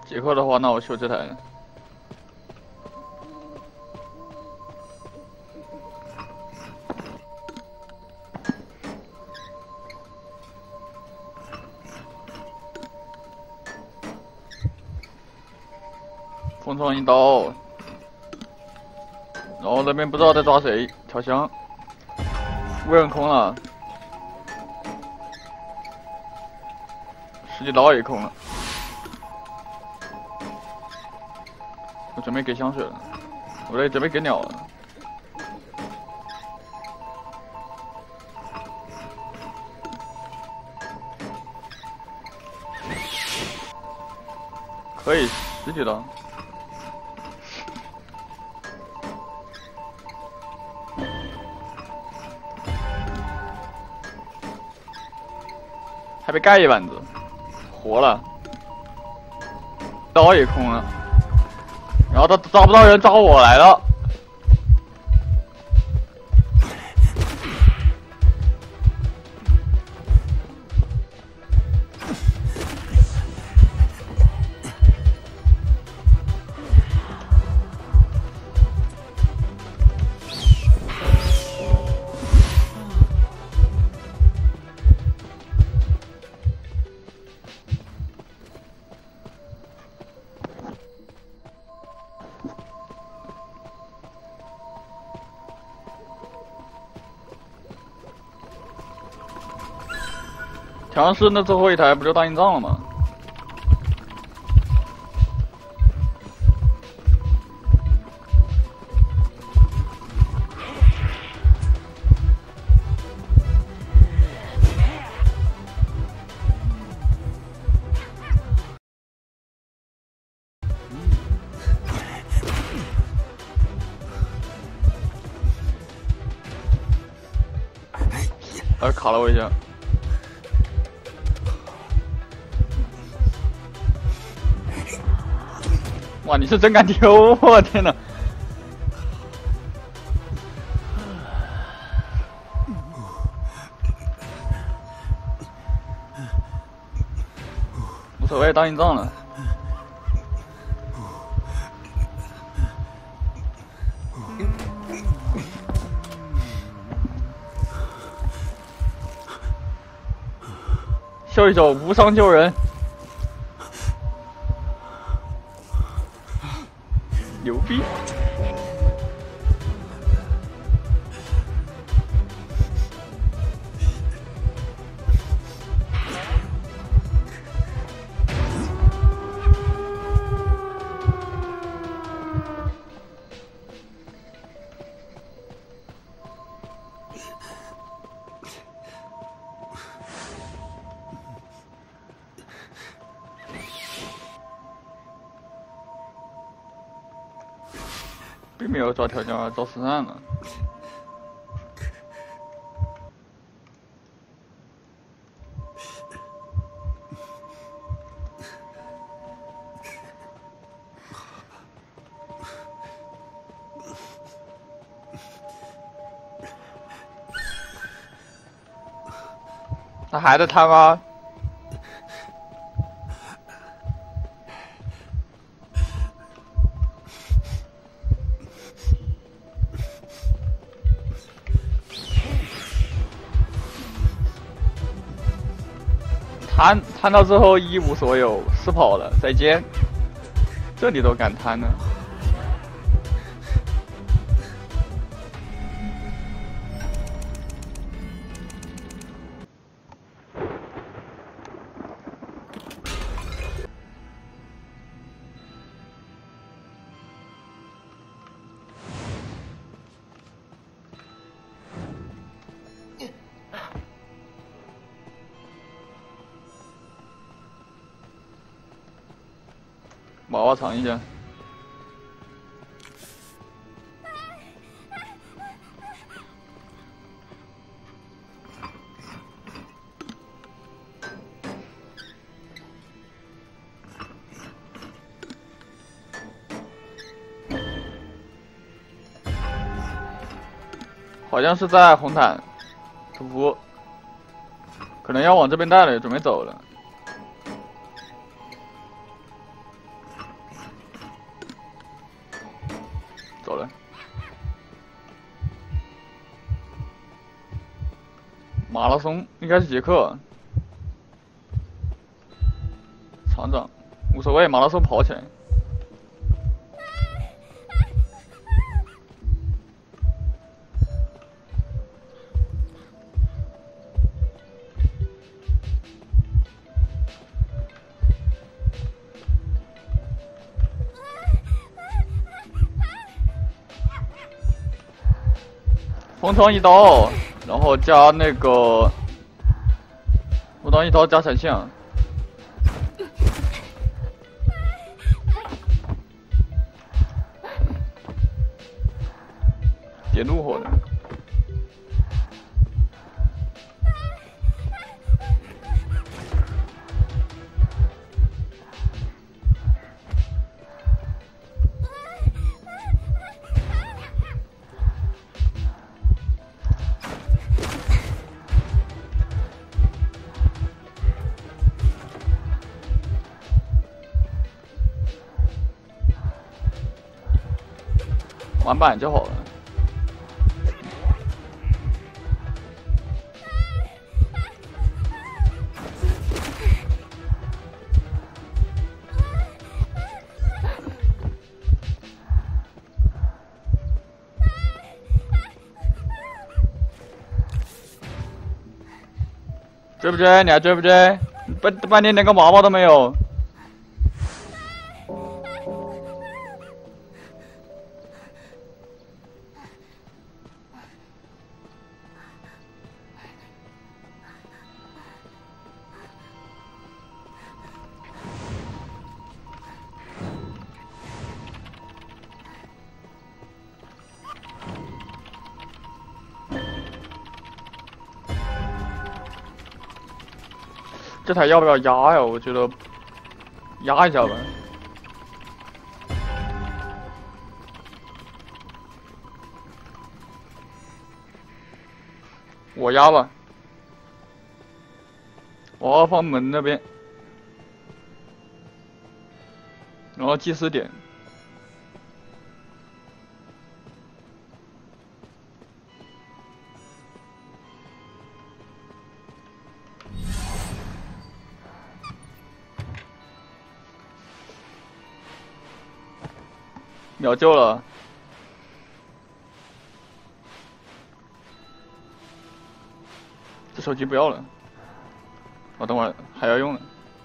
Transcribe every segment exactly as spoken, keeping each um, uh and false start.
杰克的话，那我修这台。风窗一刀，然后那边不知道在抓谁，调香，无人空了，十几刀也空了。我准备给香水了，我这准备给鸟了。可以十几刀。 还被盖一板子，活了，刀也空了，然后他抓不到人，抓我来了。调香师那最后一台不就大硬仗了吗？哎，卡了我一下。 哇，你是真敢丢！我天哪！无所谓，打硬仗了。秀一手无伤救人。 牛逼！并没有抓调教，抓实战了。他还在贪吗？ 贪贪到最后一无所有，失跑了，再见。这里都敢贪呢？娃娃尝一下。好像是在红毯屠夫，可能要往这边带了，准备走了。 走了。马拉松应该是杰克，厂长无所谓，马拉松跑起来。风窗一刀，然后加那个，风窗一刀加闪现，点怒火的。玩板就好了。追不追？你还追不追？半半天连个毛毛都没有。这台要不要压呀？我觉得压一下吧。我压吧。我要放门那边，然后计时点。秒救了，这手机不要了，我等会儿还要用呢。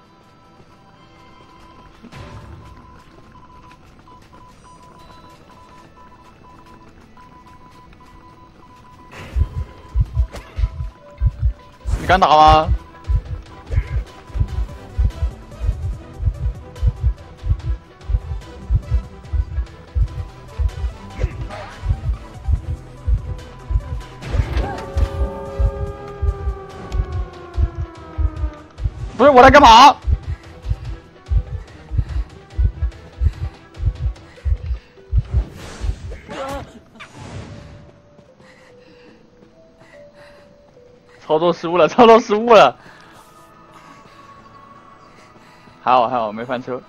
你敢打吗？不是我来干嘛？操作失误了，操作失误了。还好还好，没翻车。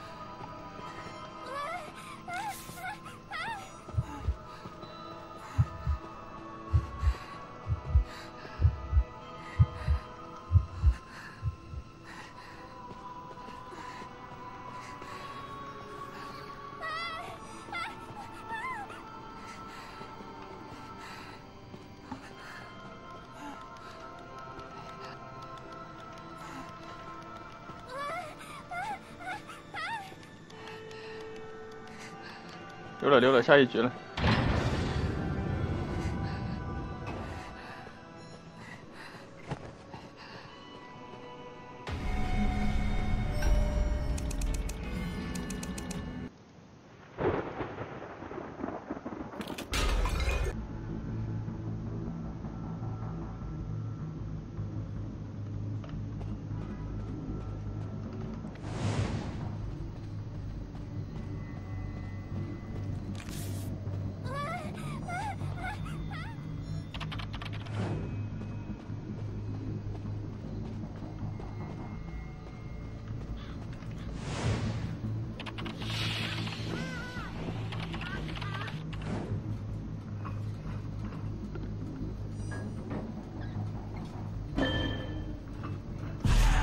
溜了溜了，下一局了。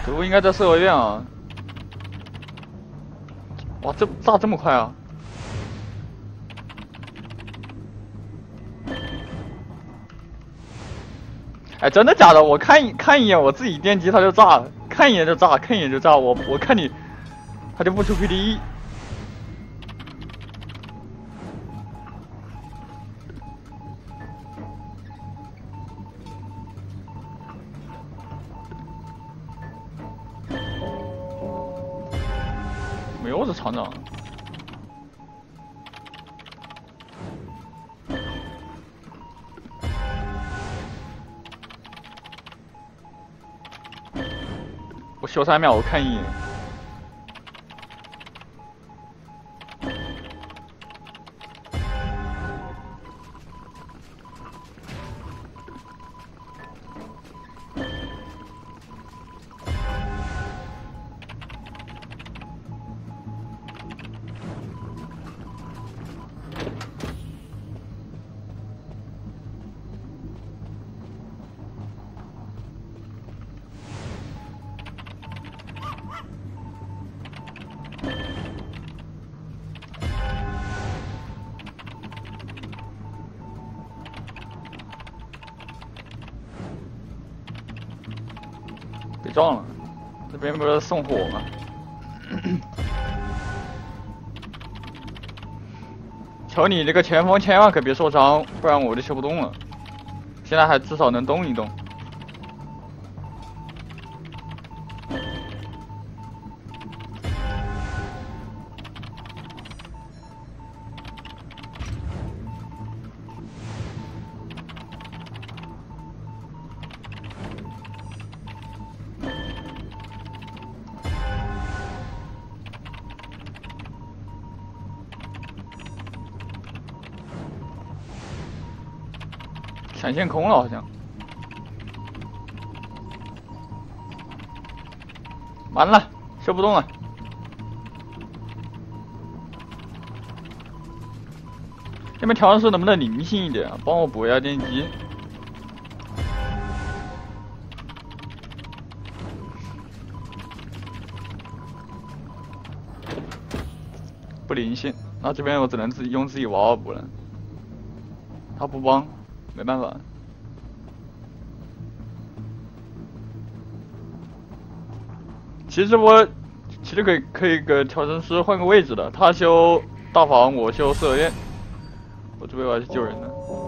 队伍应该在四合院啊！哇，这炸这么快啊！哎，真的假的？我看一看一眼，我自己电机它就炸了，看一眼就炸，看一眼就炸。我我看你，它就不出 P D E。没有这厂长。我休三秒，我看一眼。被撞了，这边不是送火吗？求你这个前锋千万可别受伤，不然我就修不动了。现在还至少能动一动。闪现空了，好像。完了，修不动了。这边调音师能不能灵性一点啊？帮我补一下电机。不灵性，那这边我只能自己用自己娃娃补了。他不帮。没办法，其实我其实可以可以跟调声师换个位置的，他修大房，我修四合院，我这边我要去救人的。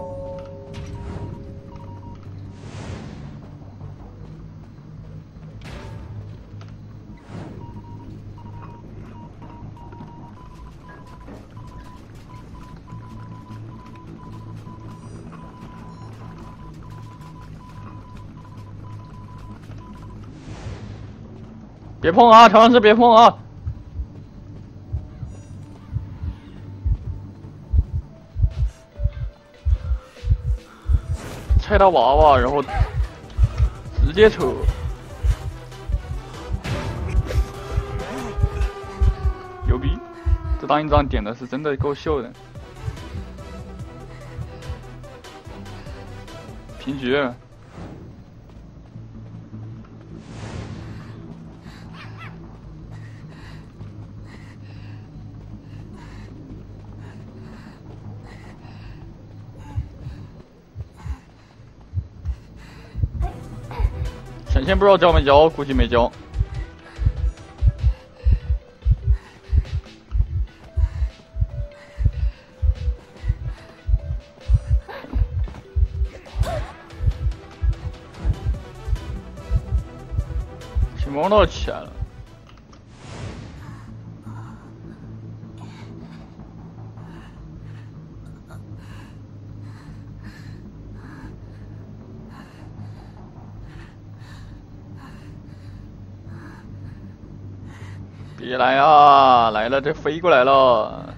别碰啊！调音师别碰啊！拆他娃娃，然后直接扯。牛逼！这大印章点的是真的够秀的。平局。闪现不知道交没交，估计没交。启蒙都起来了。别来啊！来了，这飞过来了。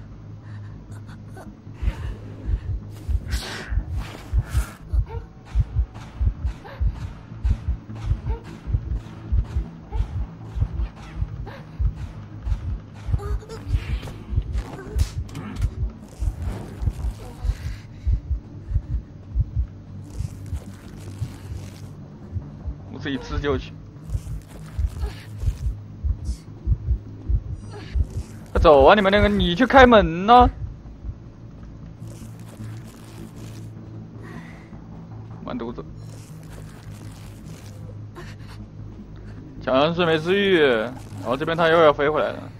我自己自救去。 快走啊！你们两个，你去开门呢、完犊子！好像是没治愈，然后这边他又要飞回来了。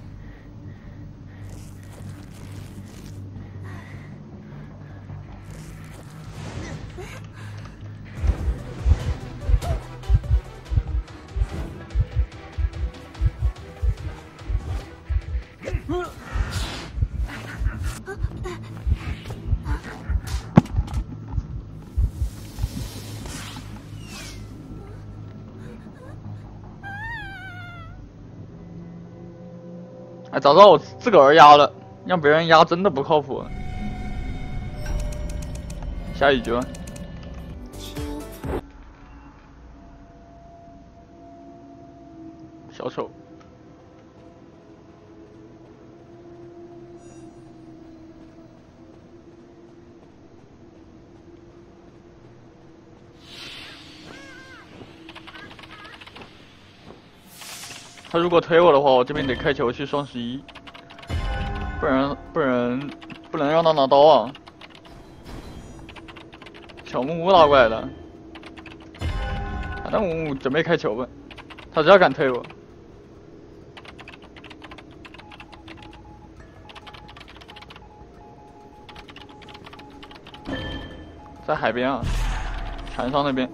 哎，早知道我自个儿压了，让别人压真的不靠谱。下一局吧。小丑。他如果推我的话，我这边得开球去双十一，不然不然不能让他拿刀啊！小木屋拉过来的，那我准备开球吧，他只要敢推我，在海边啊，船上那边。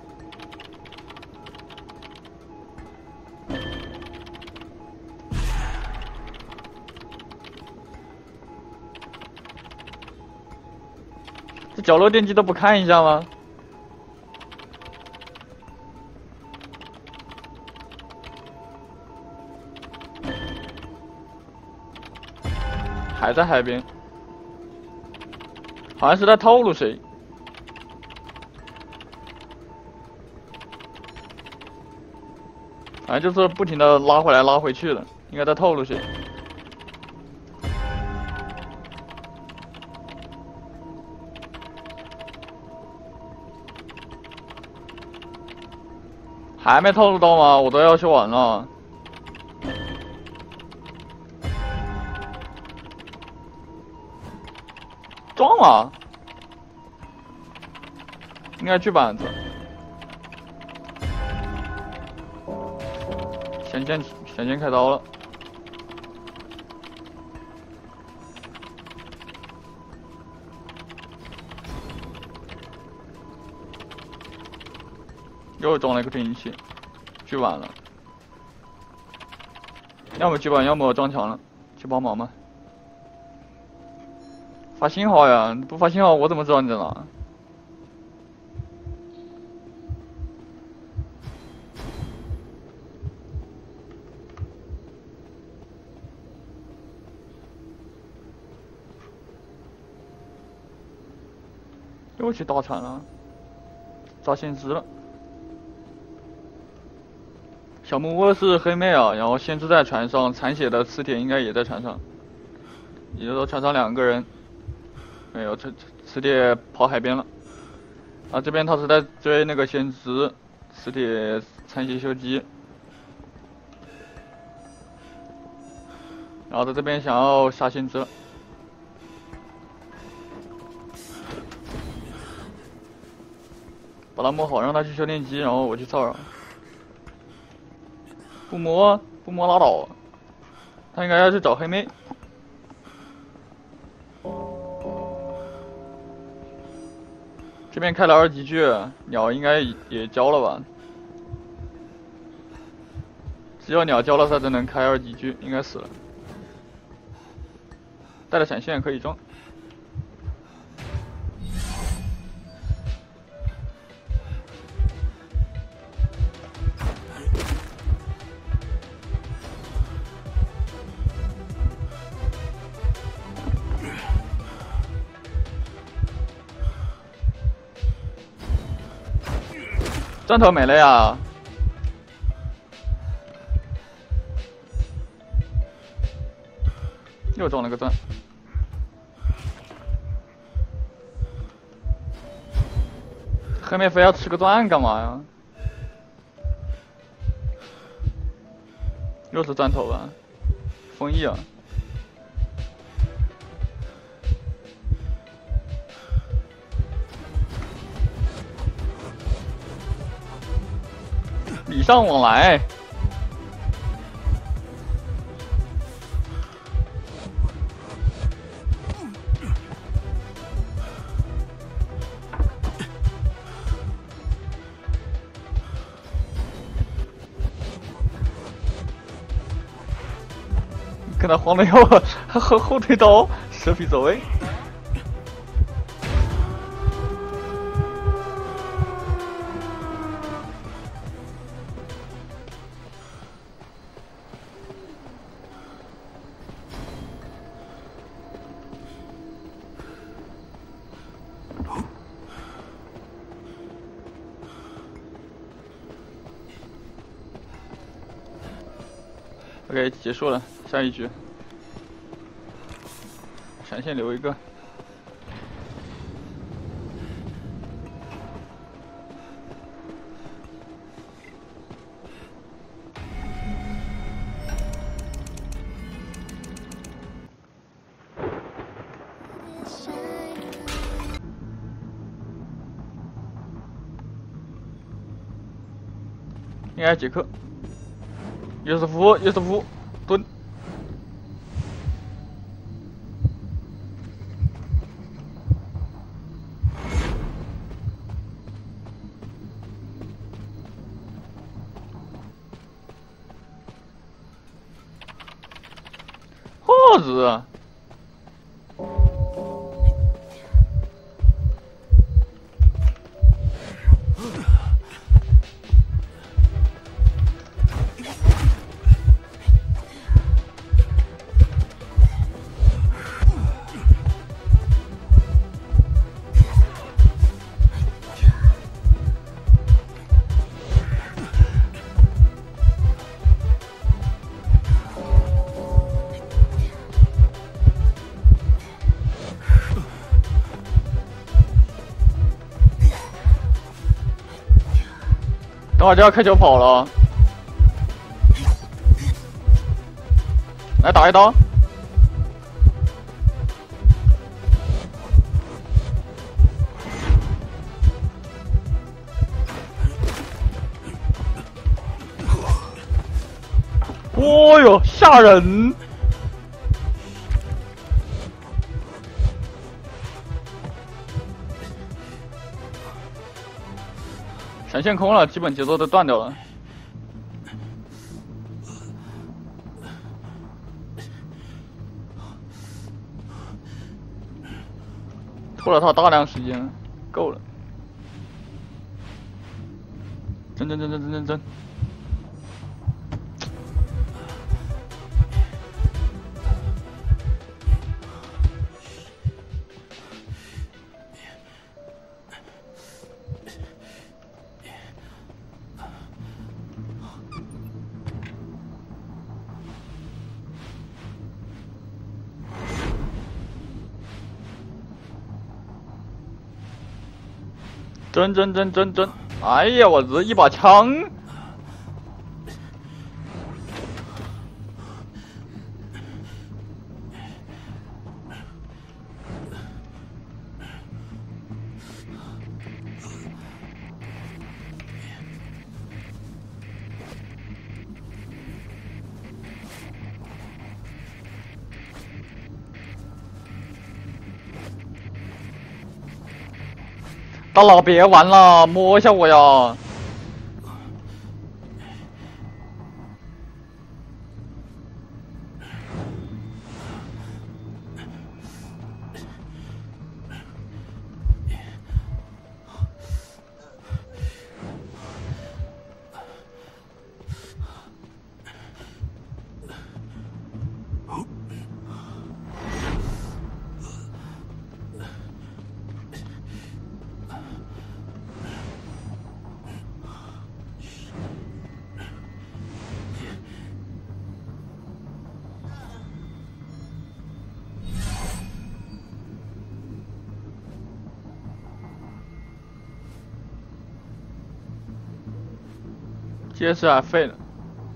这角落电机都不看一下吗？还在海边，好像是在透露谁。反正就是不停的拉回来拉回去的，应该在透露谁。还没透露到吗？我都要修完了。撞了，应该锯板子。显见显见开刀了。又装了一个推进器，锯板了。要么锯板，要么撞墙了，去帮忙吧。发信号呀！不发信号，我怎么知道你在哪？又去打船了，砸先知了。小木屋是黑妹啊，然后先知在船上，残血的磁铁应该也在船上，也就是说船上两个人。没有，这磁铁跑海边了。啊，这边他是在追那个先知，磁铁残血修机。然后在这边想要杀先知了。把他摸好，让他去修电机，然后我去骚扰。不摸，不摸拉倒。他应该要去找黑妹。这边开了二级剧，鸟应该也交了吧？只有鸟交了，它才能开二级剧，应该死了。带了闪现可以装。钻头没了呀！又中了个钻。黑妹非要吃个钻干嘛呀？又是钻头吧？风翼啊！ 礼尚往来。跟他晃了腰，还后后退刀，蛇皮走位。OK， 结束了，下一局。闪现留一个。应该杰克。约瑟夫，约瑟夫，蹲。耗子。等会儿就要开球跑了，来打一刀。哦哟，吓人！闪现空了，基本节奏都断掉了。拖了他大量时间，够了。真真真真真真真。真真真真真！哎呀，我这一把枪！大佬别玩了，摸一下我呀！杰斯尔废了，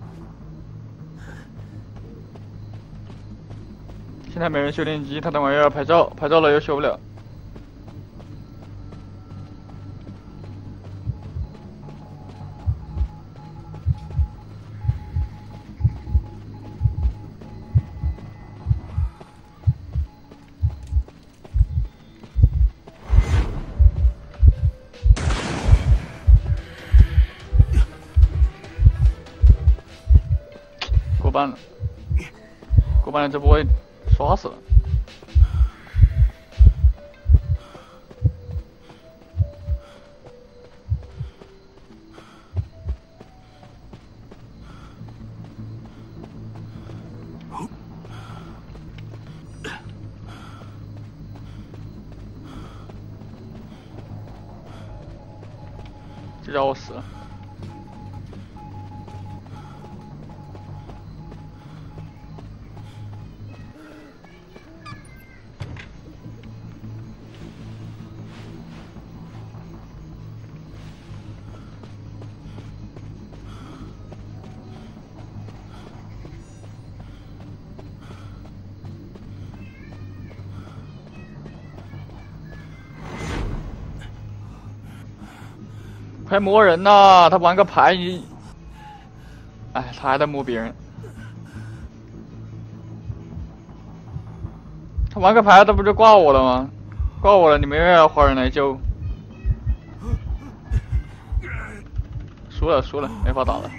现在没人修电机，他等会儿又要拍照，拍照了又修不了。 过半了，过半了，这波会刷死了。这叫我死了。 快摸人呐！他玩个牌，你，哎，他还在摸别人。他玩个牌，他不就挂我了吗？挂我了，你们又要花人来救。输了，输了，没法打了。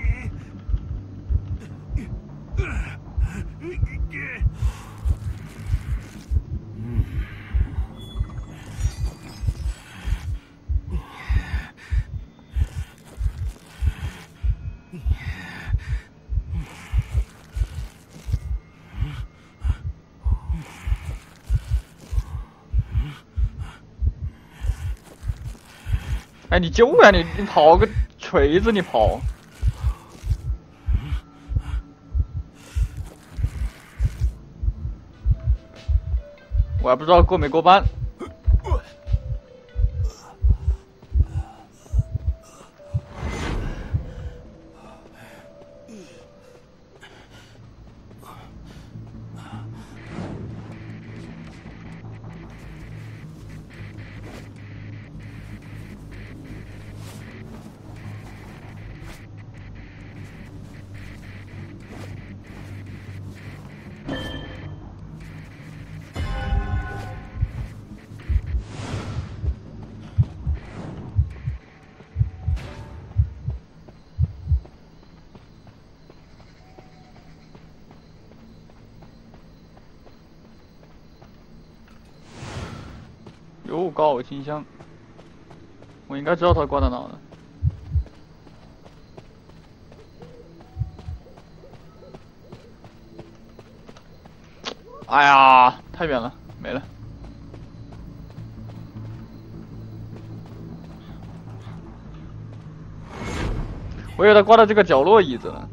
哎，你救呀！你你跑个锤子，你跑！我还不知道过没过半。有高我倾向，我应该知道他挂在哪了。哎呀，太远了，没了。我以为他挂到这个角落椅子了。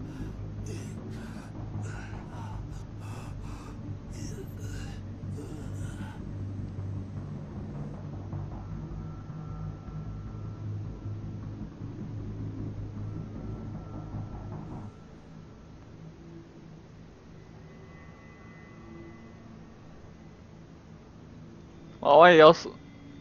娃娃也要死。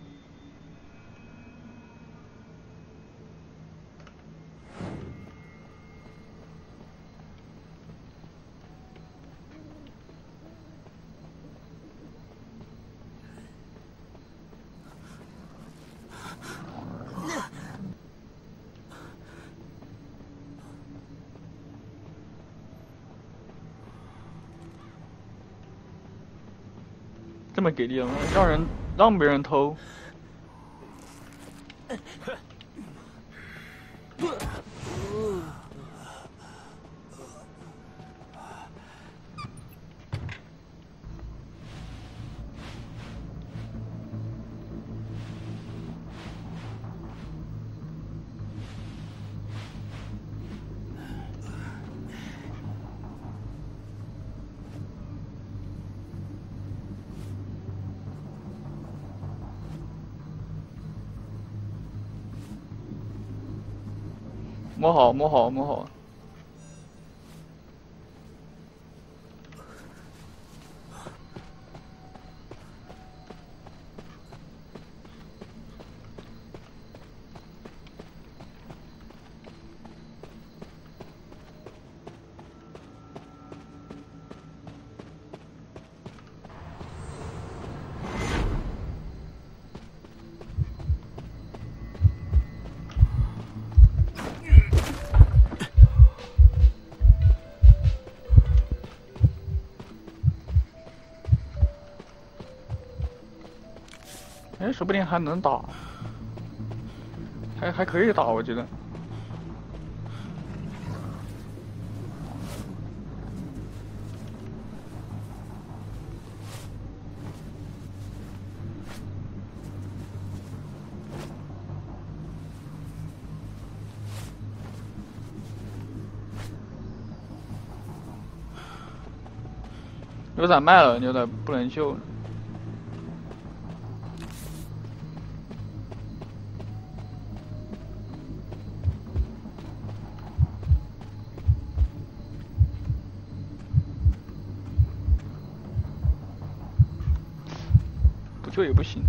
这么给力了吗？让人让别人偷。摸好，摸好，摸好。 哎，说不定还能打，还还可以打，我觉得。牛仔卖了，牛仔不能秀了。不救也不行。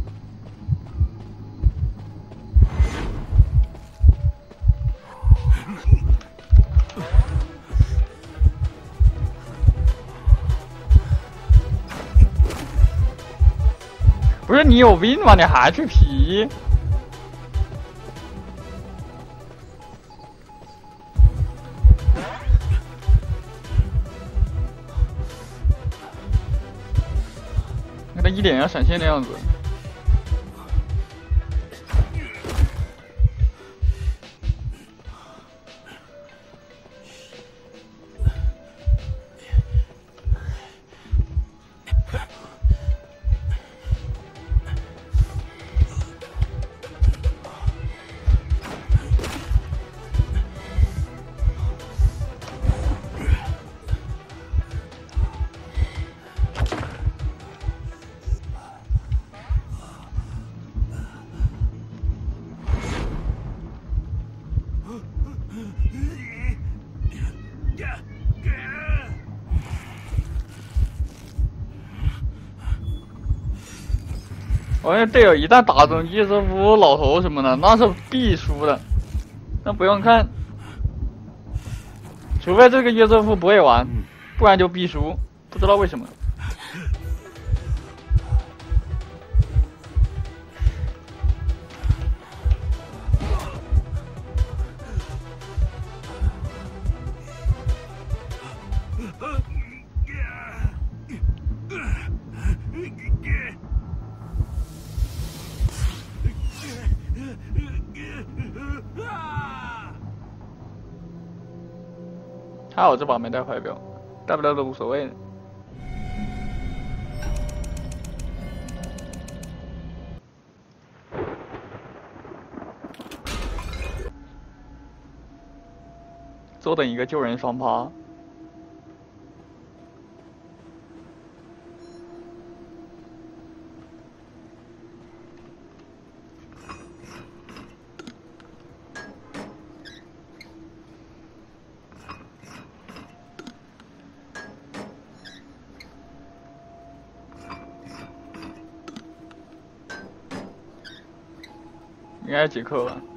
不是你有病吗？你还去皮？那他一脸要闪现的样子。我感觉队友一旦打中叶瑟夫老头什么的，那是必输的。那不用看，除非这个叶瑟夫不会玩，不然就必输。不知道为什么。还好这把没带怀表，带不带都无所谓的。坐等一个救人双趴。应该几克吧？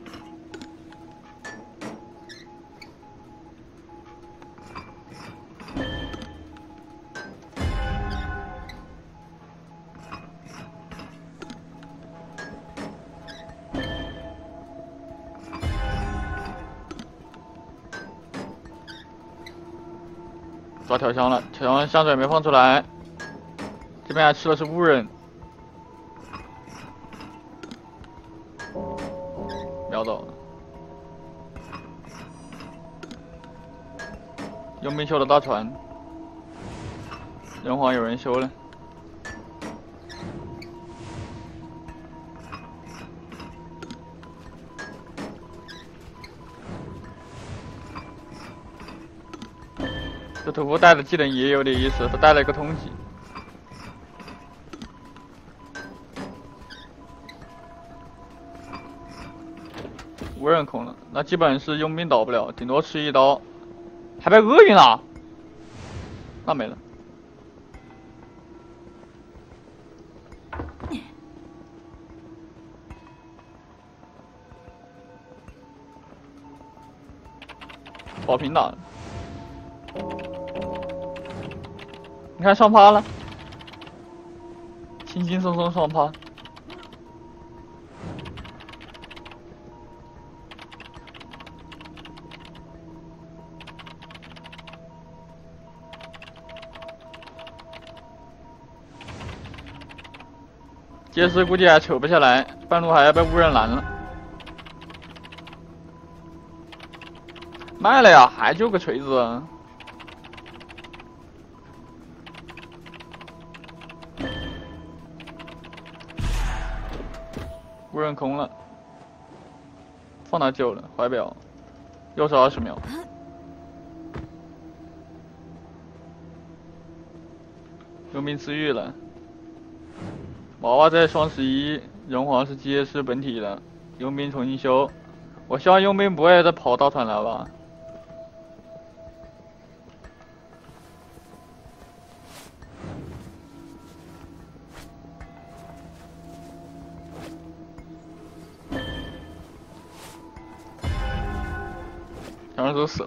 抓调香了，调香香水没放出来，这边还吃的是误人。秒走了，佣兵修的大船，人皇有人修了。这屠夫带的技能也有点意思，他带了一个通缉。无人空了，那基本是佣兵倒不了，顶多吃一刀，还被厄运了，那没了。保平打了，你看上趴了，轻轻松松上趴。 杰斯估计还扯不下来，半路还要被误认蓝了。卖了呀，还就个锤子。误认空了，放他救了，怀表，又是二十秒。佣兵自愈了。娃娃在双十一，人皇是 G S 本体的，佣兵重新修。我希望佣兵不会再跑到团来吧。两人都死了。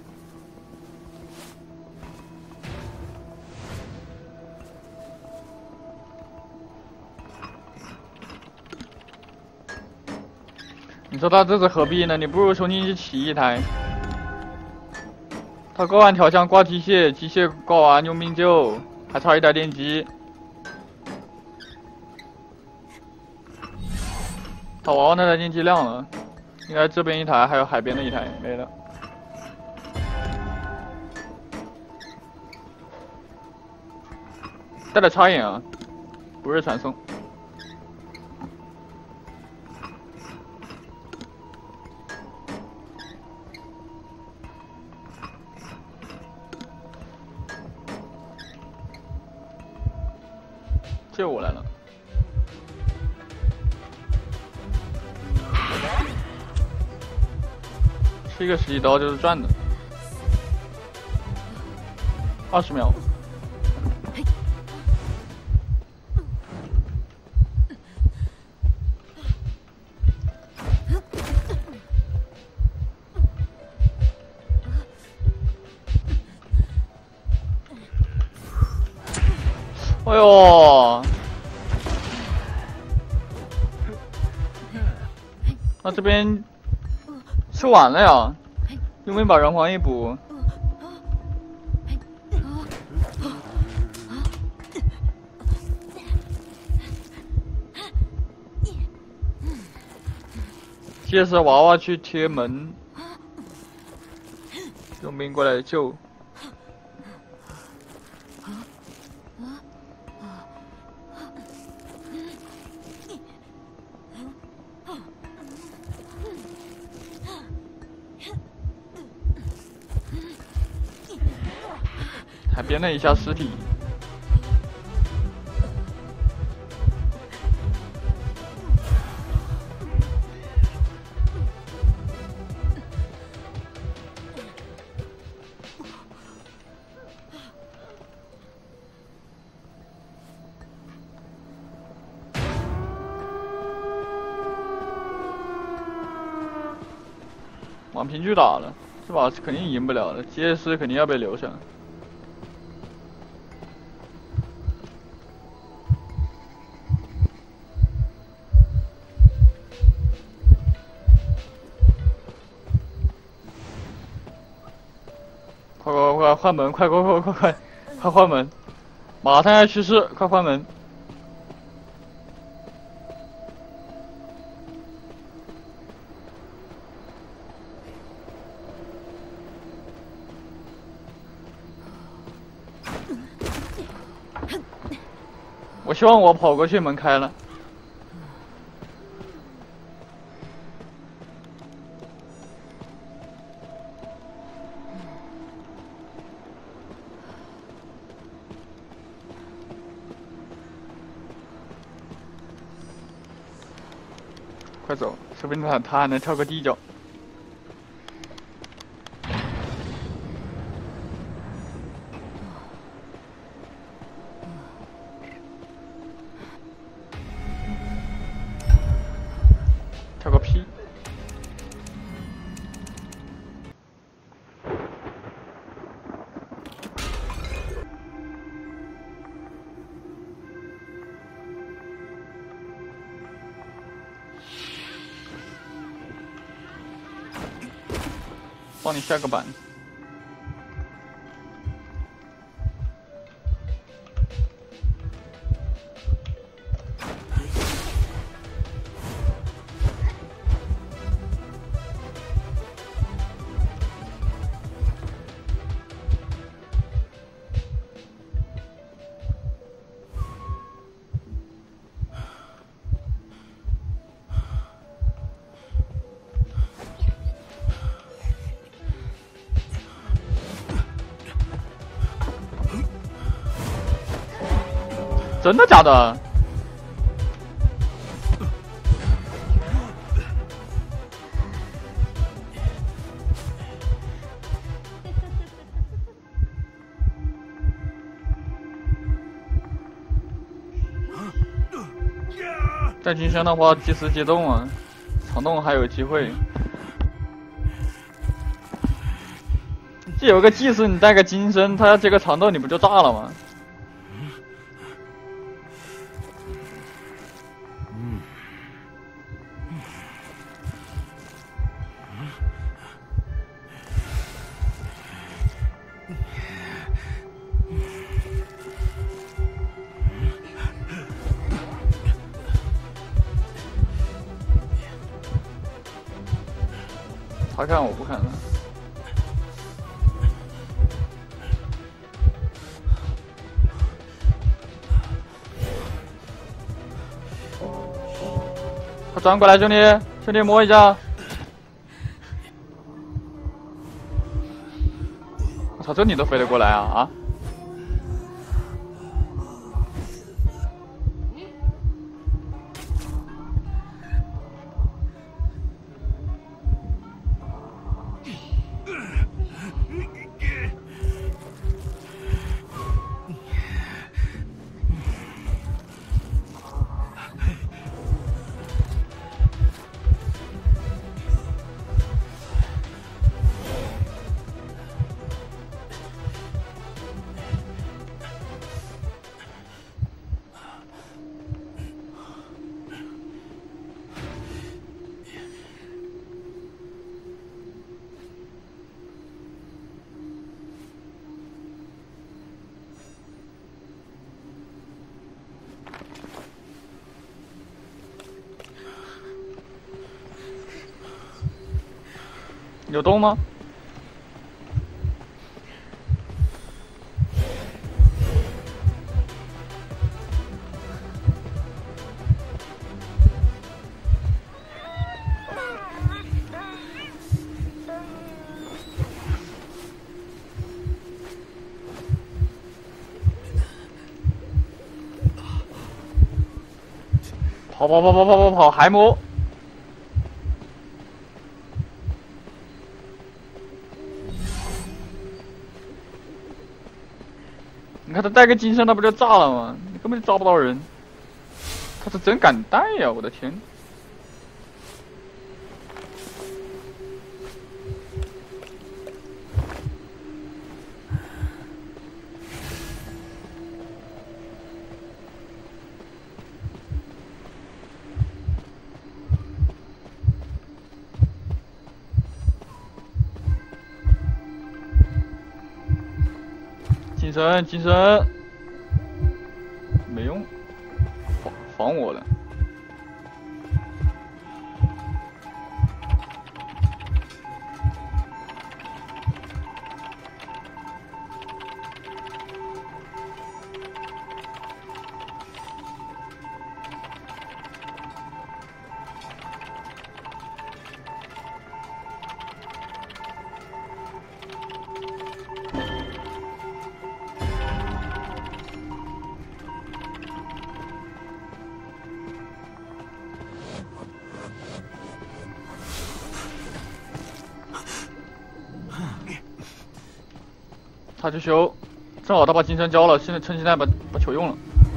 你说他这是何必呢？你不如重新去起一台。他挂完条箱挂机械，机械挂完佣兵救，还差一台电机。他娃娃那台电机亮了，应该这边一台，还有海边的一台没了。带了插眼啊，不是传送。救我来了。吃一个十几刀就是赚的。二十秒。哎呦！那这边吃完了呀？有没有把人皇一补？接着娃娃去贴门，佣兵过来救。还编了一下尸体。往平局打了，这把肯定赢不了了，杰斯肯定要被留下。快快快换门！快快快快快快换门！马上要去世，快换门！我希望我跑过去，门开了。快走，说不定他他还能跳个地脚。跳个屁！帮你下个板。 真的假的？带金身的话，及时接动啊，长动还有机会。这有个技师，你带个金身，他要接个长动，你不就炸了吗？他看我不看了。他转过来，兄弟，兄弟摸一下。我操，这你都飞得过来啊啊！有动吗？跑跑跑跑跑跑跑，还摸！你看他带个金身，那不就炸了吗？你根本就抓不到人。他是真敢带呀！我的天！金身，金身，没用，防防我的。他去修，正好他把金身交了，现在趁现在把把球用了。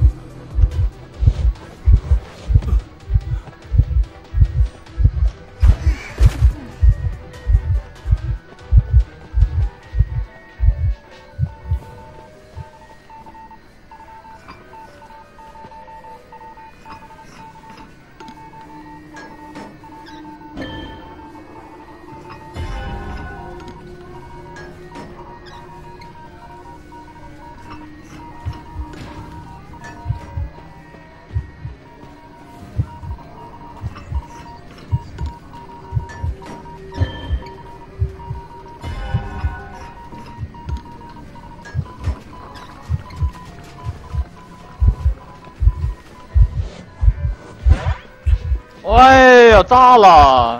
哎呀，炸了！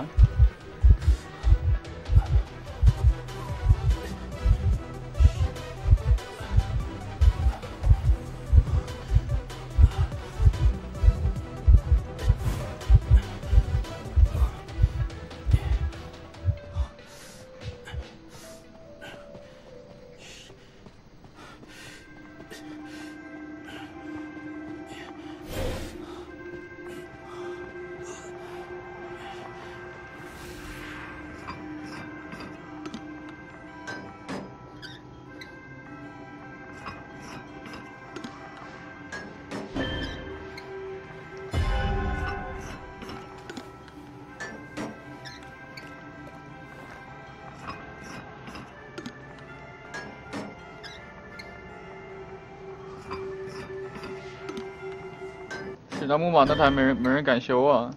现在木马那台没人没人敢修啊。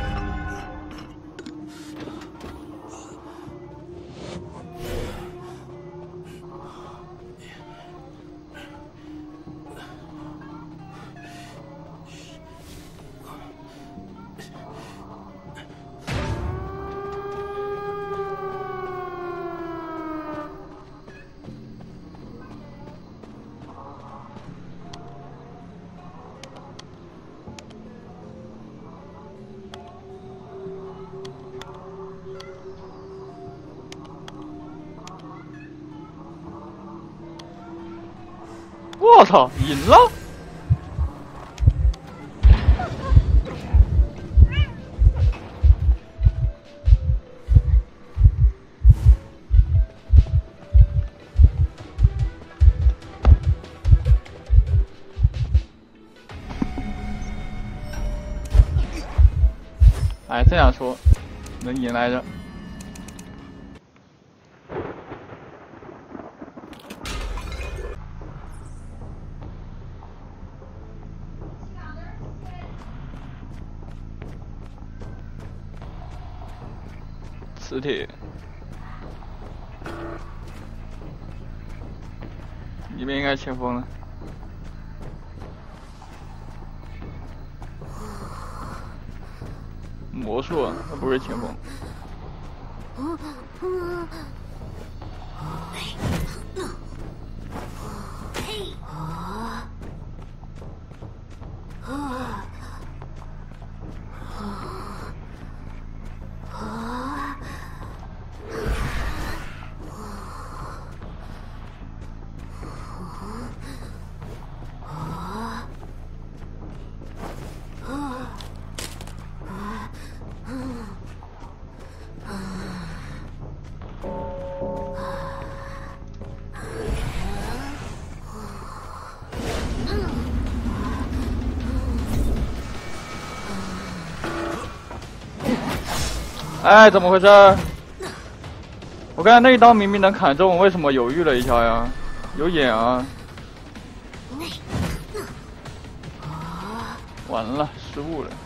我操，赢了！哎，这样说能赢来着。磁铁，里面应该前锋了。魔术啊，那不是前锋。哎，怎么回事？我刚才那一刀明明能砍中，为什么犹豫了一下呀？有眼啊！完了，失误了。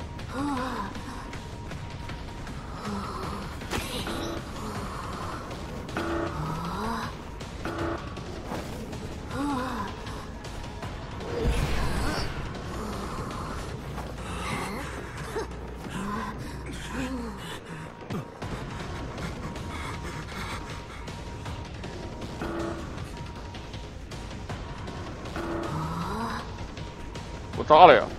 我炸了呀！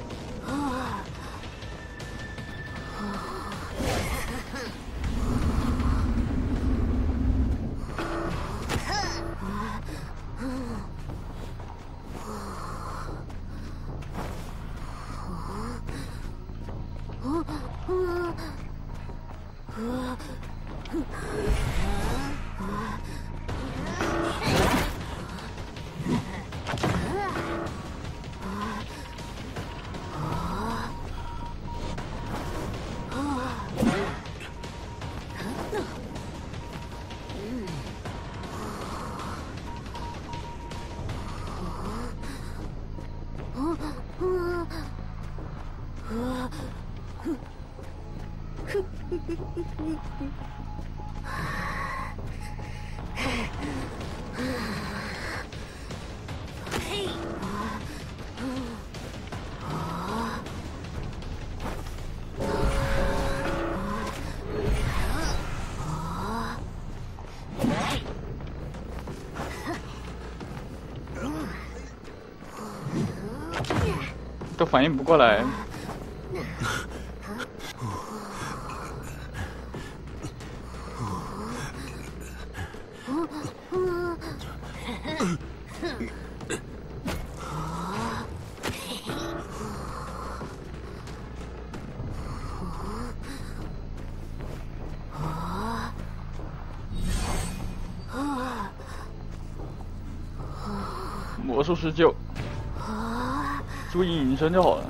都反应不过来。魔术师救，注意隐身就好了。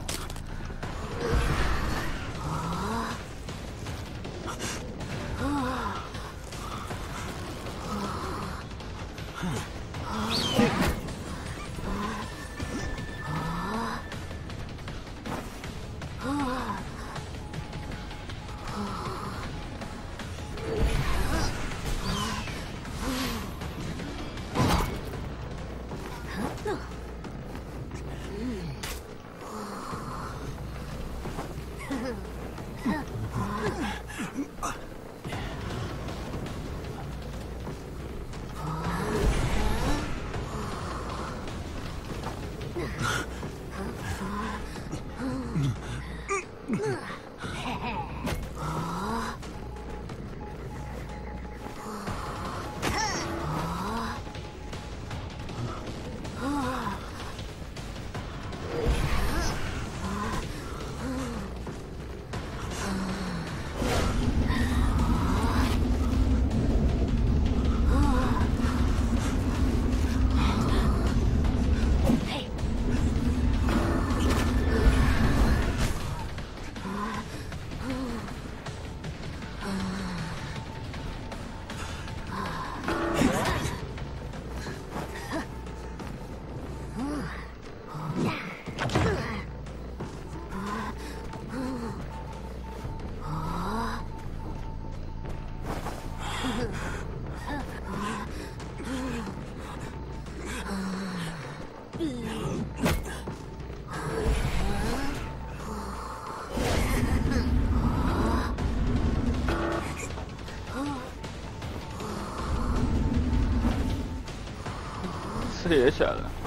撕裂起来了。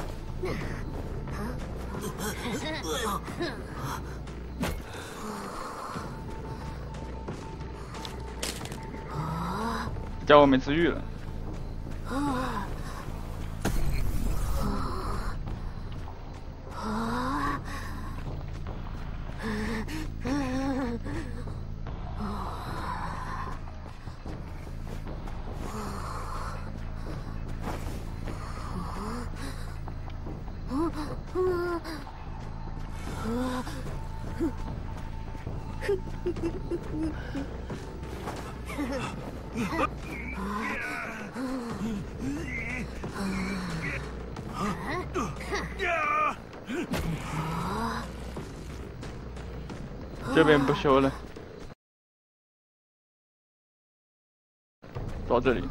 家伙没治愈了。这边不修了，到这里。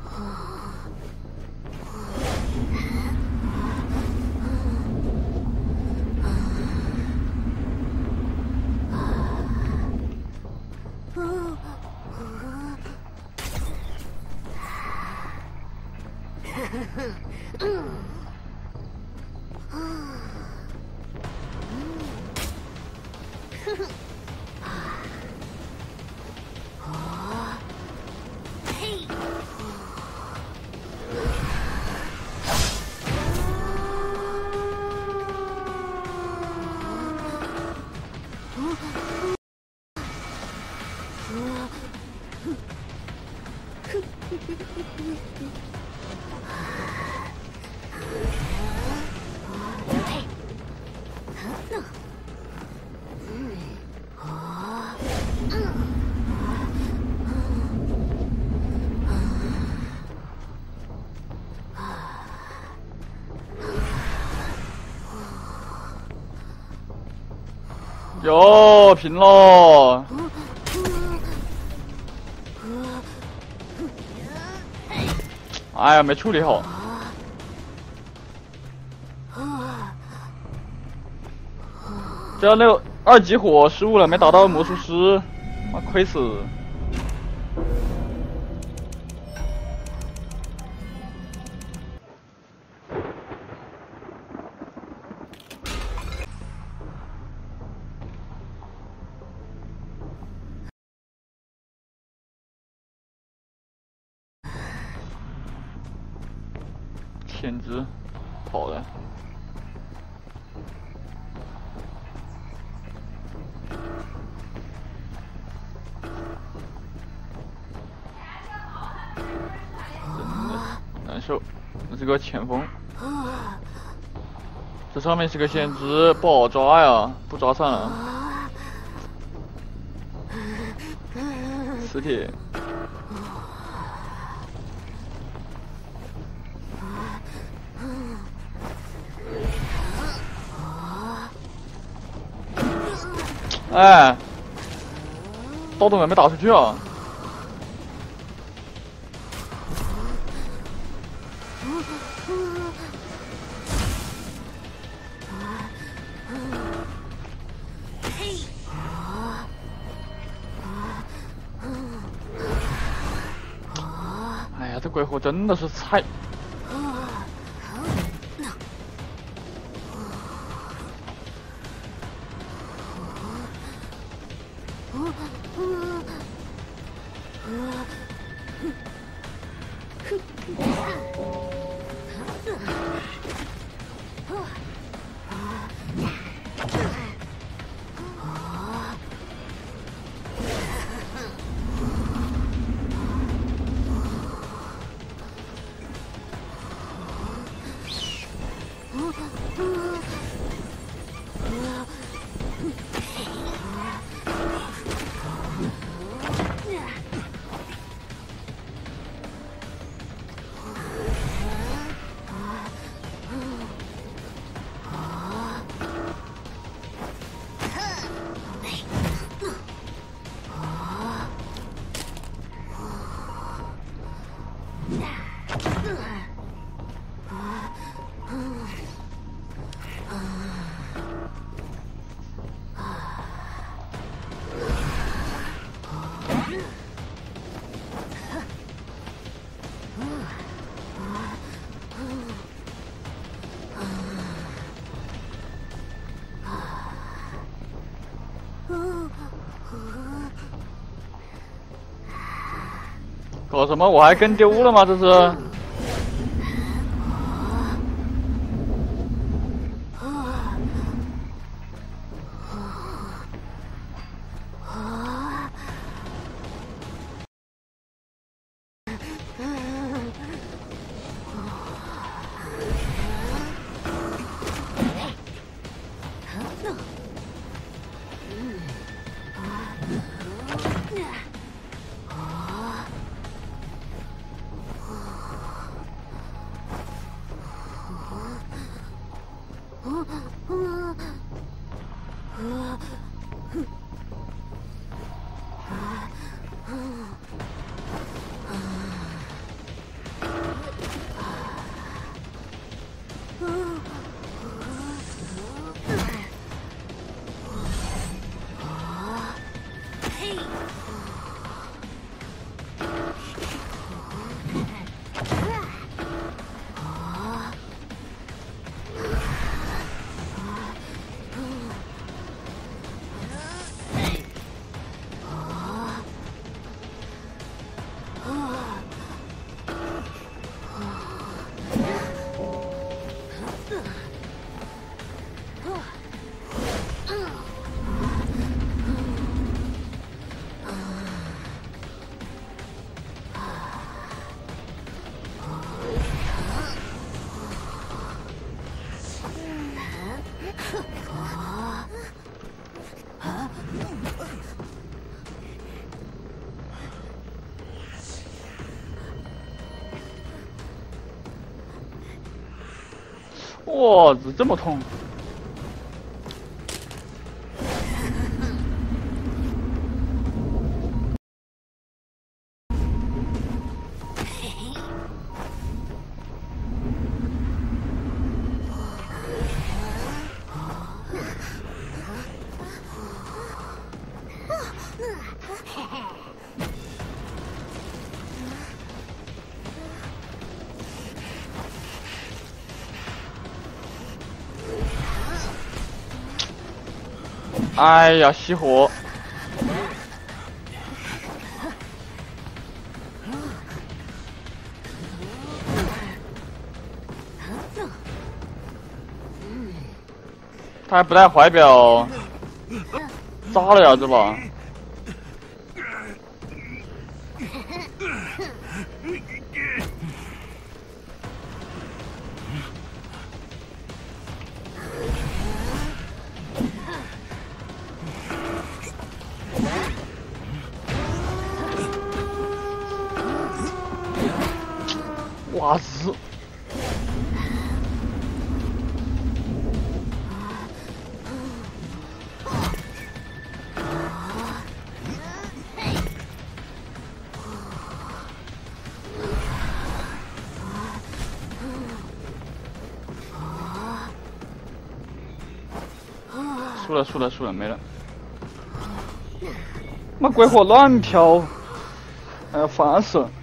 哟，平了！哎呀，没处理好。这那个二级火失误了，没打到魔术师，妈亏死！天资跑了。难受，这是个前锋。这上面是个先知，不好抓呀，不抓上了。磁铁。哎，刀洞还没打出去啊！哎呀，这鬼火真的是菜！ 搞什么？我还跟丢了吗？这是？哇，这么痛！哎呀，熄火！他还不带怀表，扎了呀，这把。哇塞！输了，输了，输了，没了。妈鬼火乱飘，哎呀，烦死了！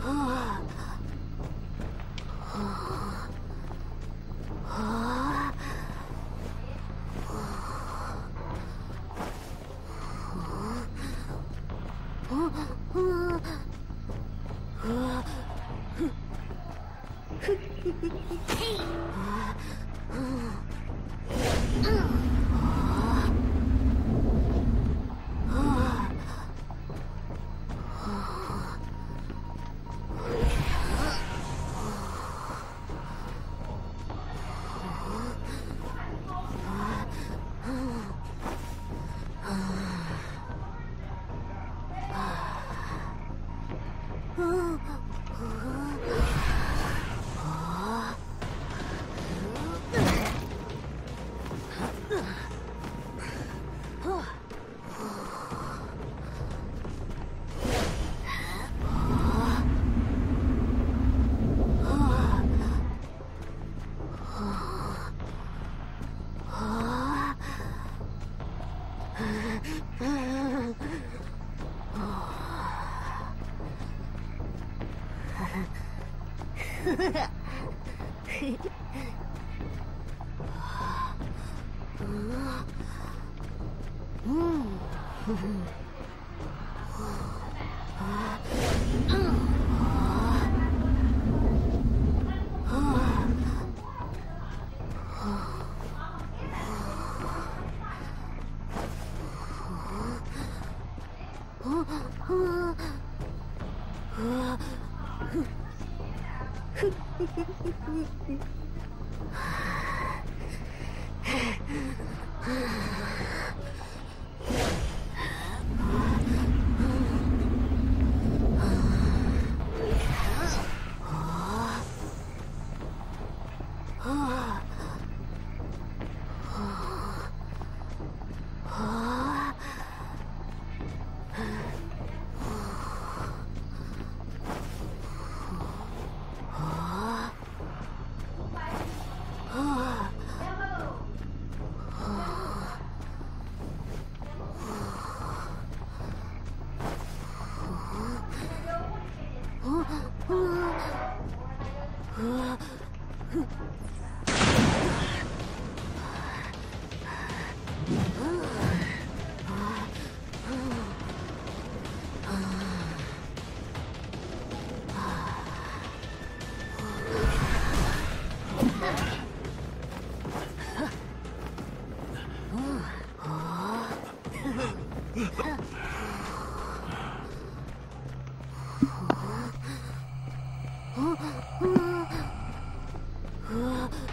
啊！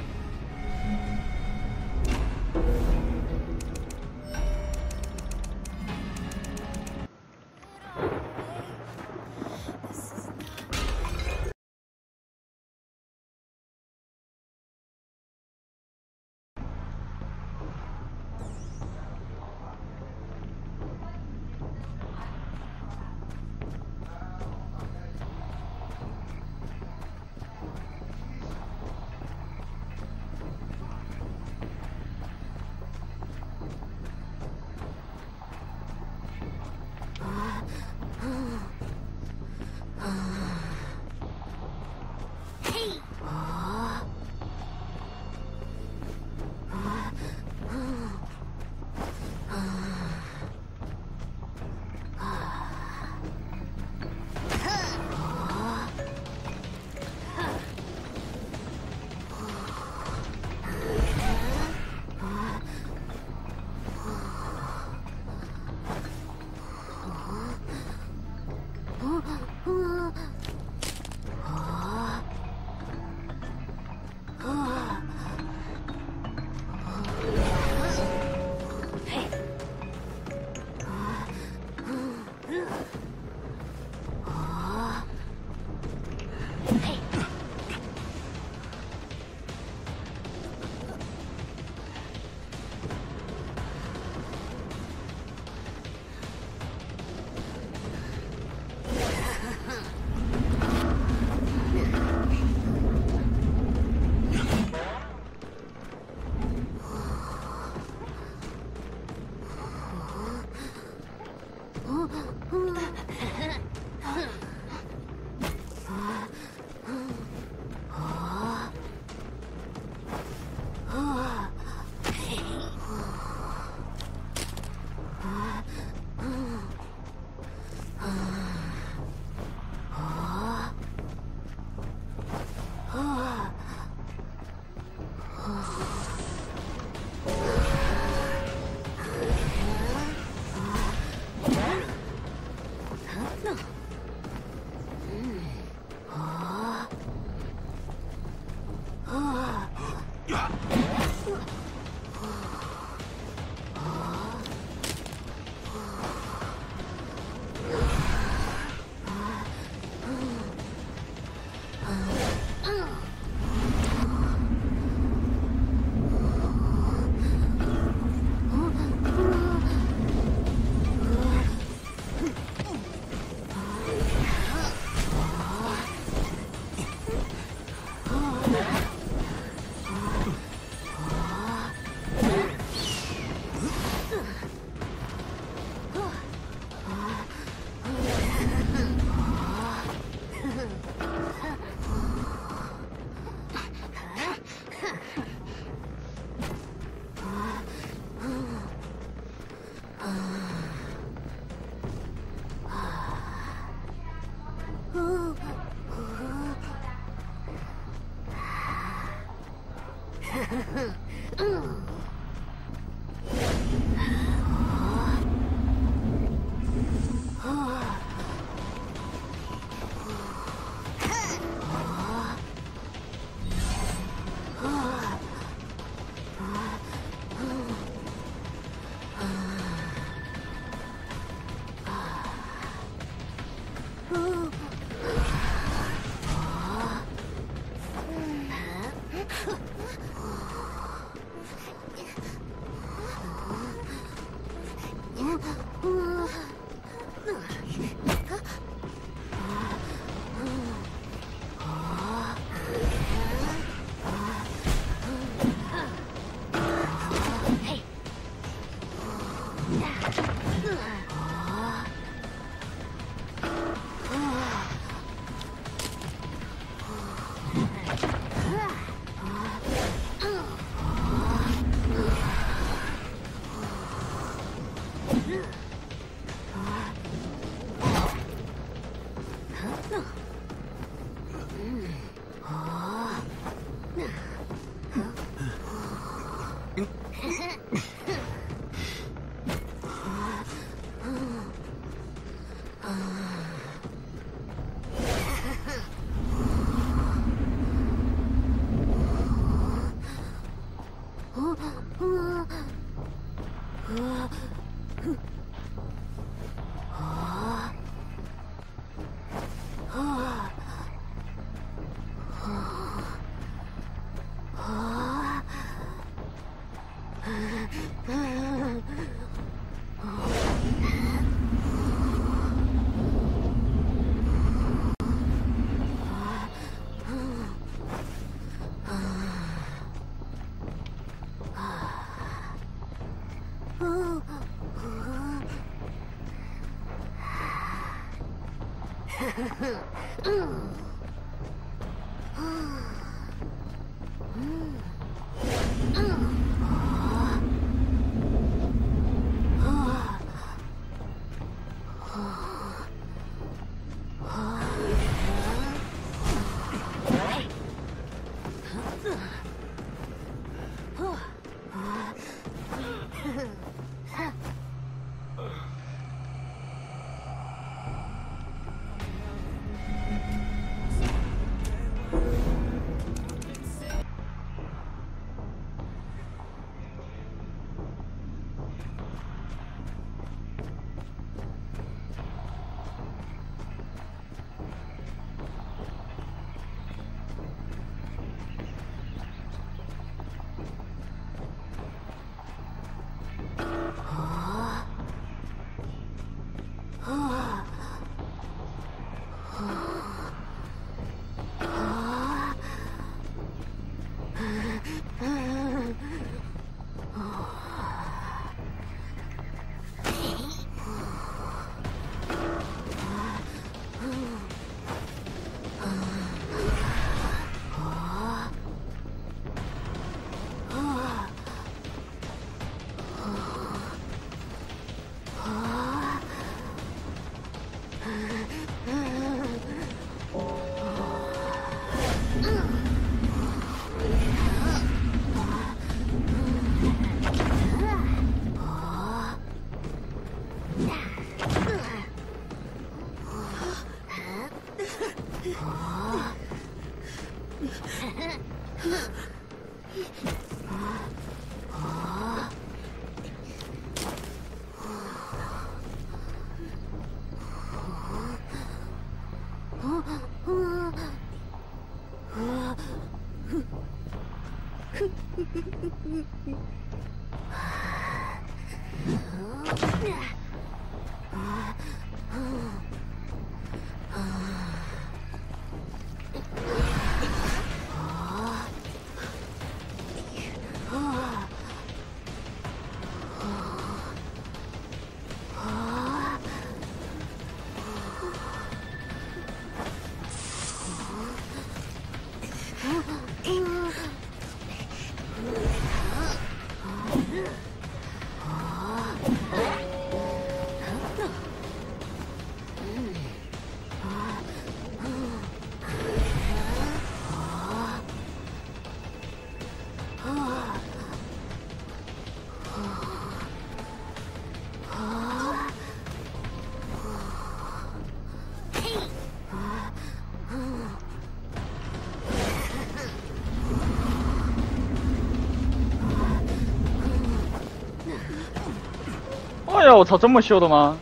对啊，我操，这么秀的吗？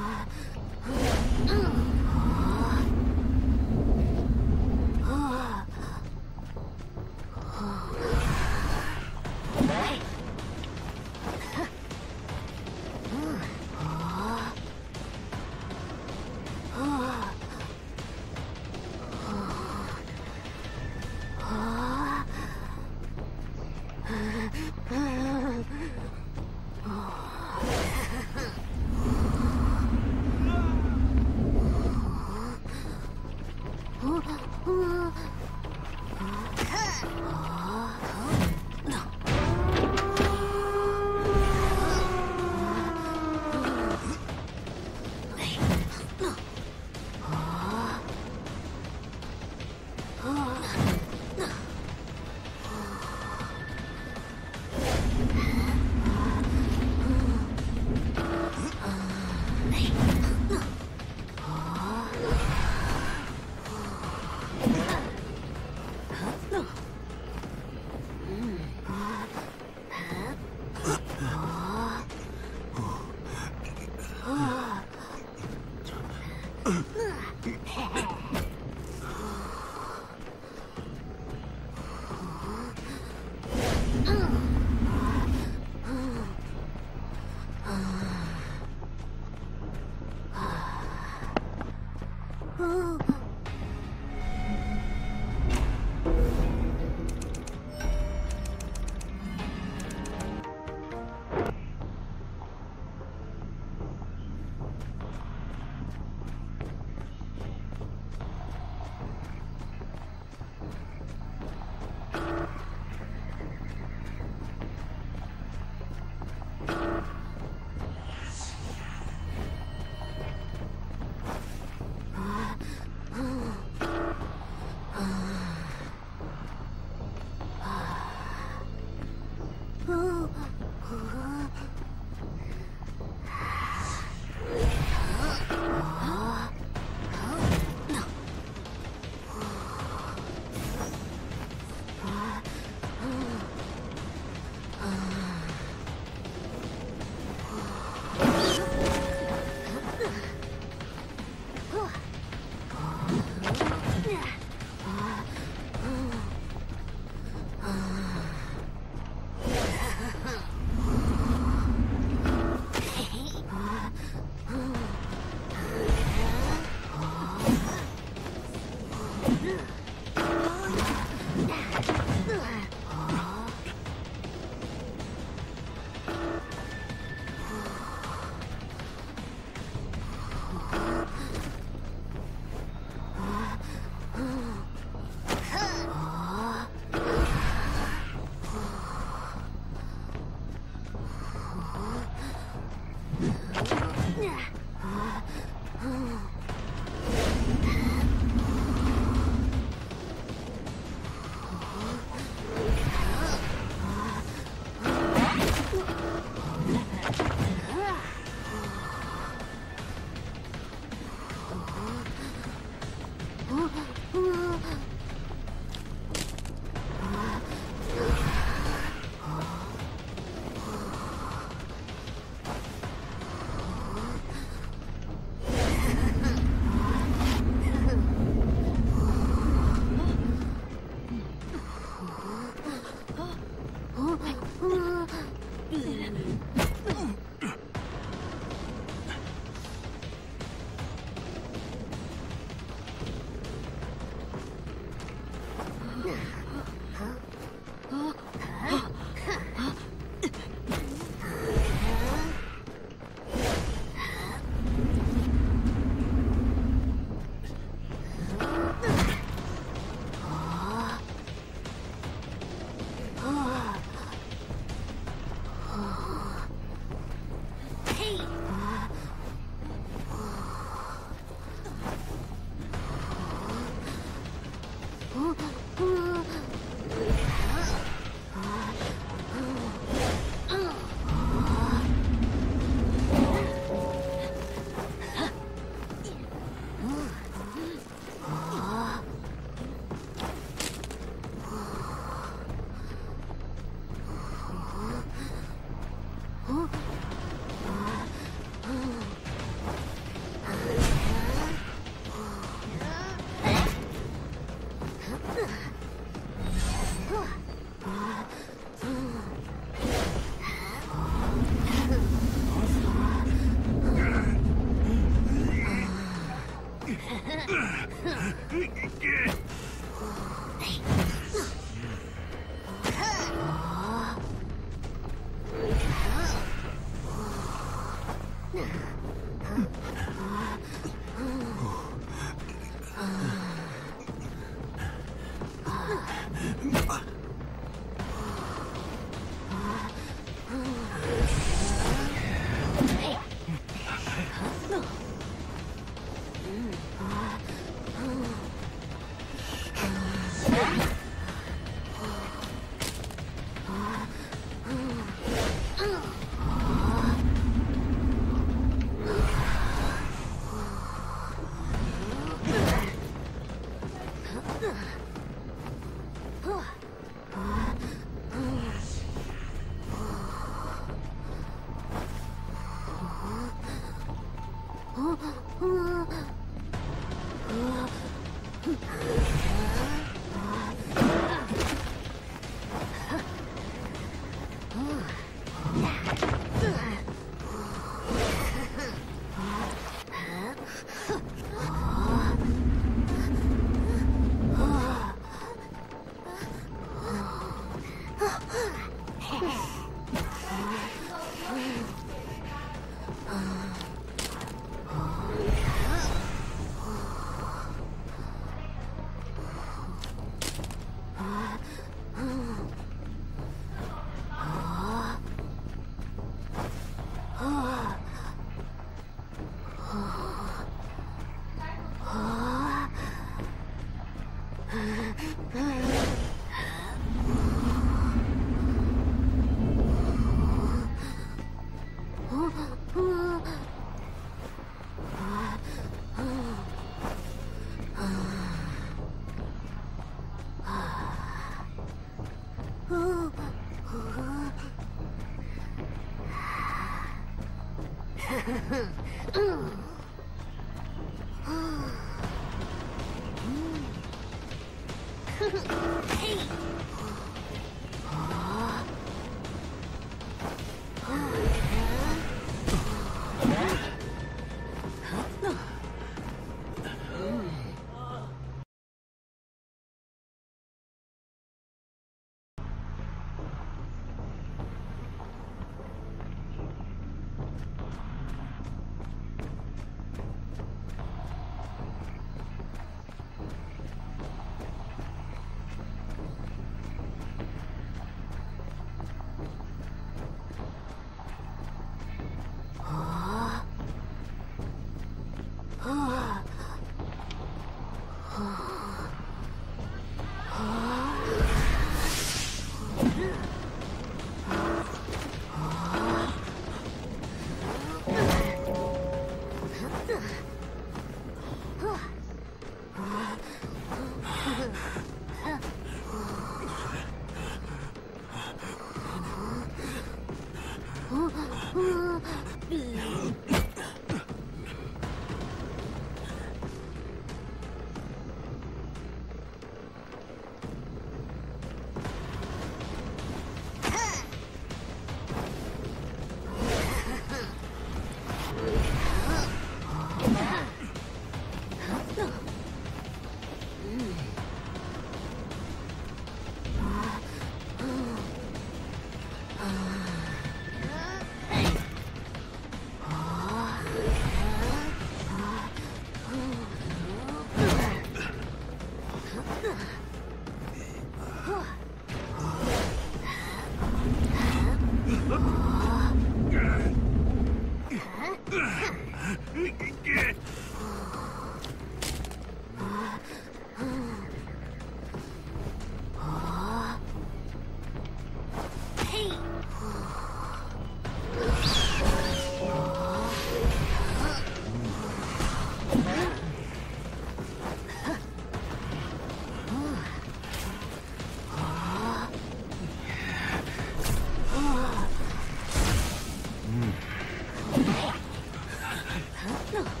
No.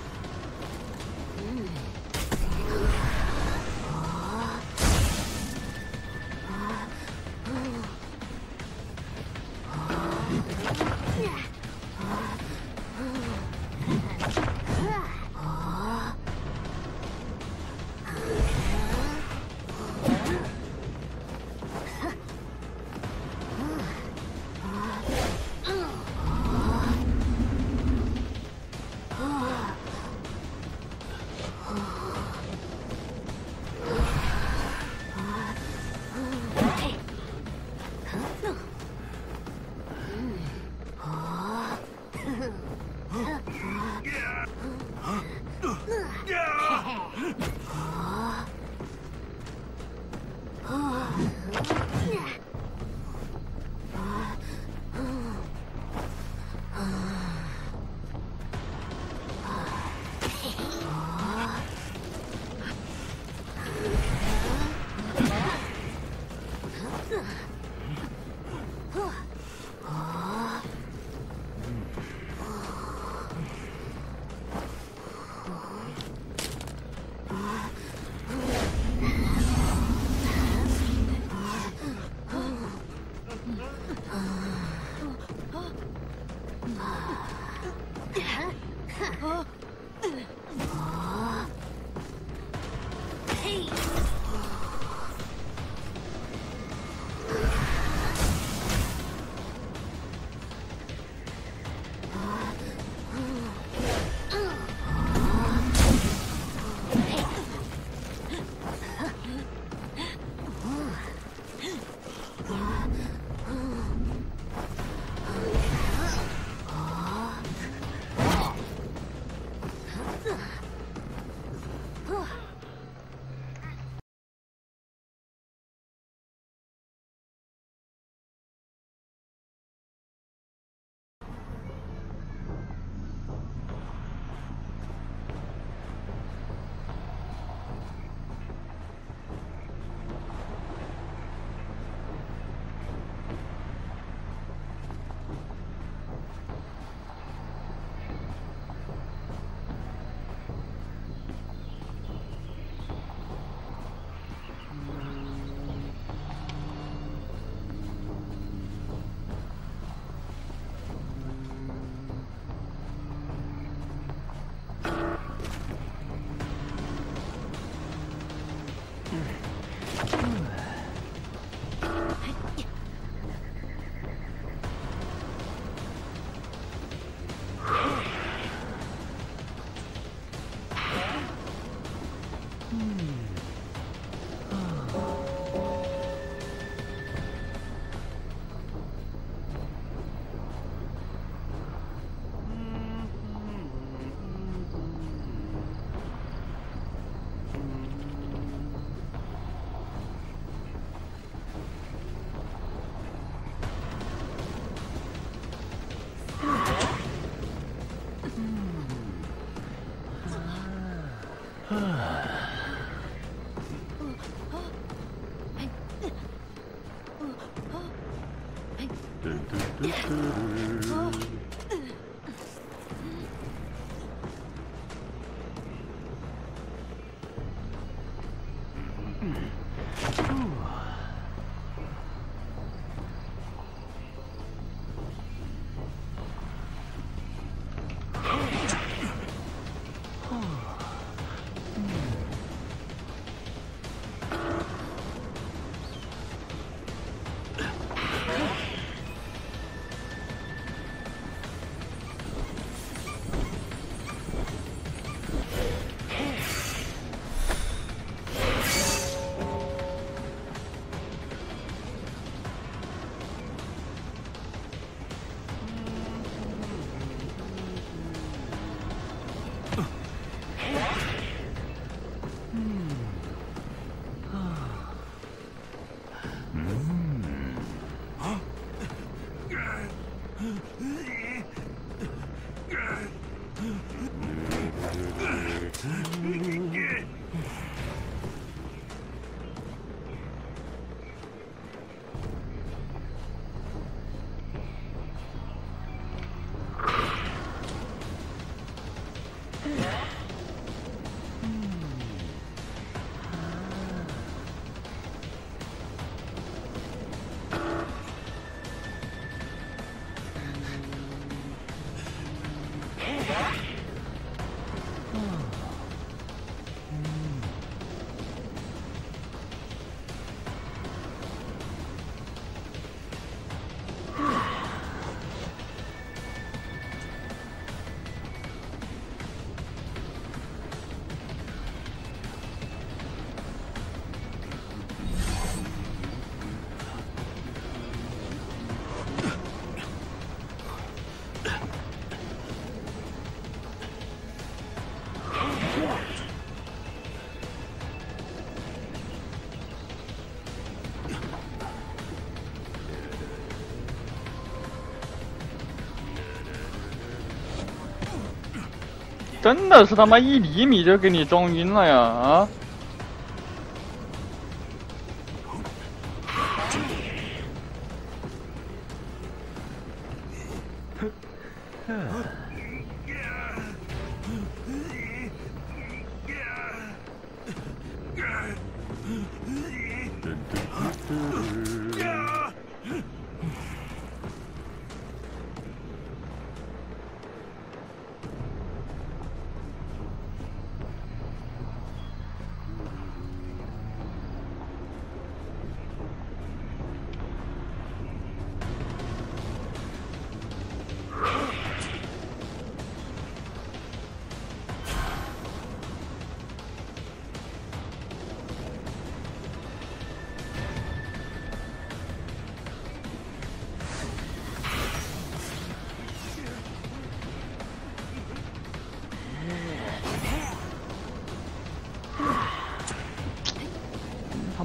真的是他妈一厘米就给你撞晕了呀啊！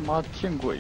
妈见鬼了！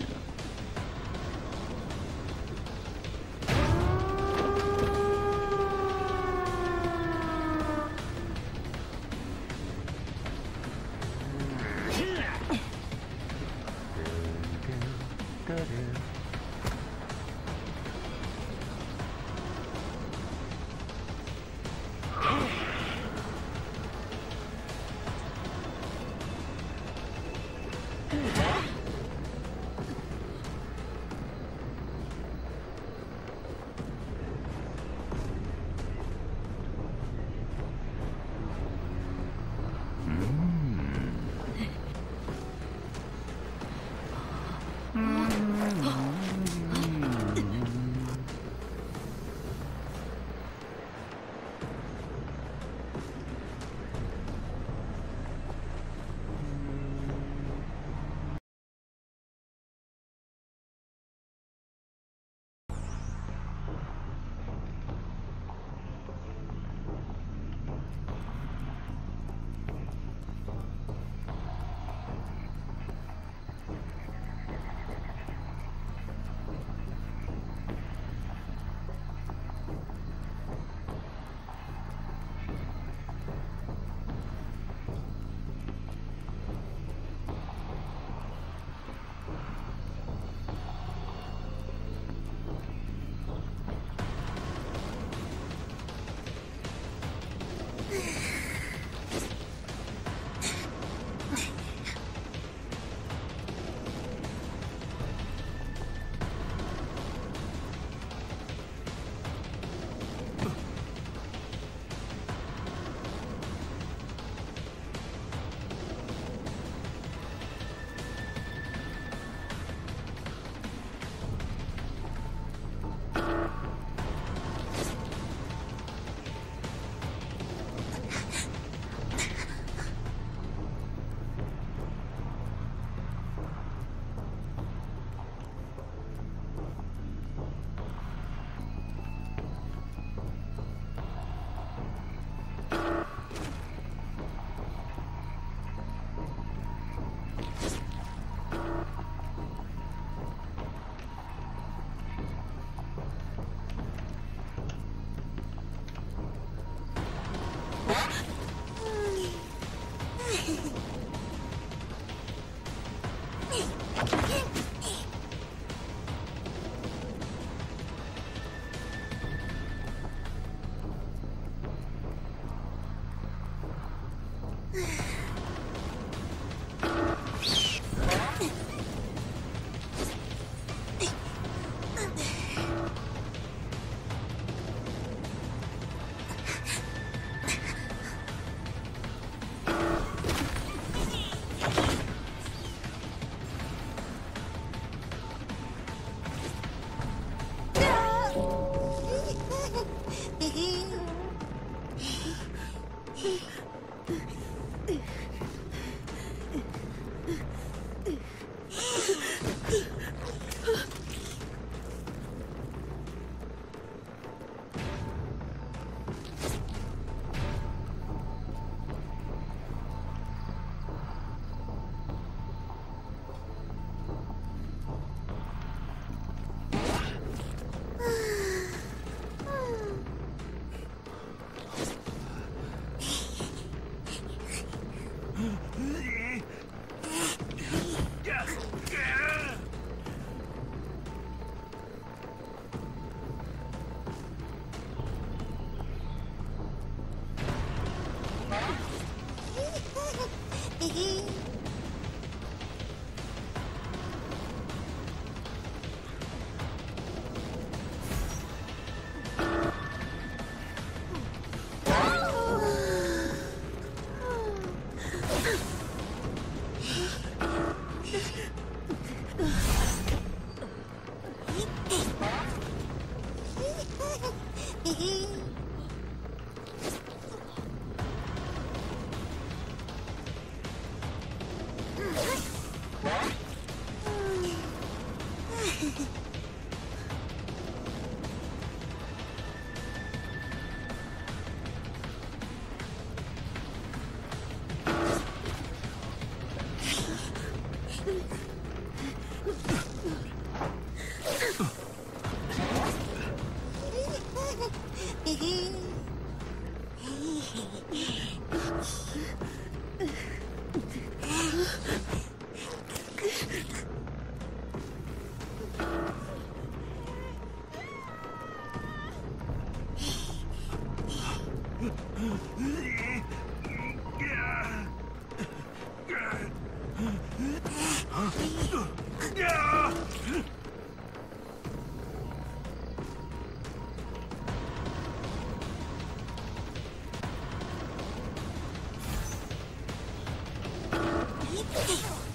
一定得有。